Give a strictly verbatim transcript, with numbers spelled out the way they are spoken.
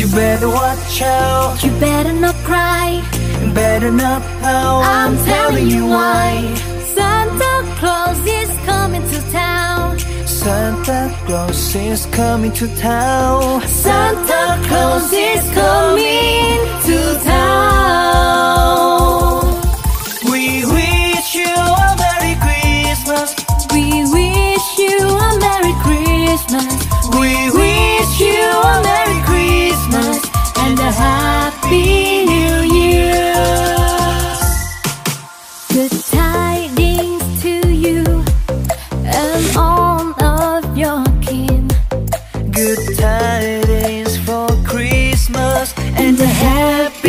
You better watch out. You better not cry. Better not pout. I'm telling you why. Santa Claus is coming to town. Santa Claus is coming to town. Santa Claus is coming to town. We wish you a Merry Christmas. We wish you a Merry Christmas. We wish you a Merry Christmas and a Happy New Year. Good tidings to you and all of your kin. Good tidings for Christmas And a happy